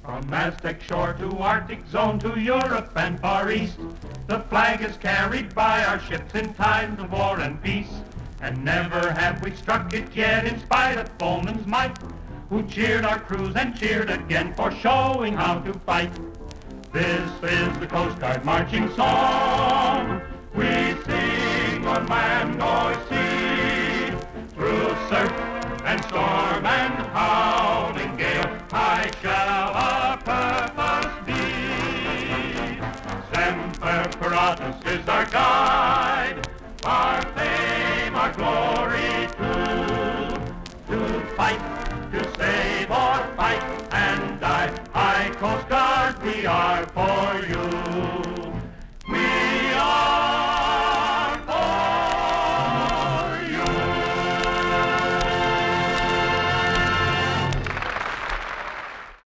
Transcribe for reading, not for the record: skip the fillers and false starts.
From Aztec shore to Arctic zone to Europe and Far East, the flag is carried by our ships in times of war and peace. And never have we struck it yet in spite of foeman's might, who cheered our crews and cheered again for showing how to fight. This is the Coast Guard marching song. We sing on land or sea, through surf and storm and howling gale, high shall our purpose be. Semper Paratus is our guide, our fame, our glory too. To fight, to save or fight and die, High Coast Guard we are.